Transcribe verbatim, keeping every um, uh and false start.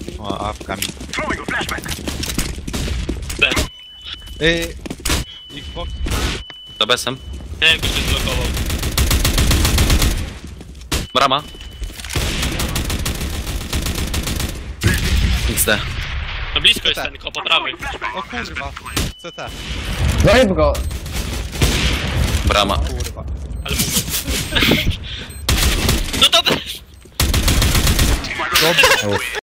O, awka mi. B. Yy, Xbox. To besem. Nie wiem, kto się zblokował. Brama. X D. No blisko jest ten, po prawej. O kurwa. C T. Zajeb go! Brama. Kurwa. Ale mówię. No to... Dobrze.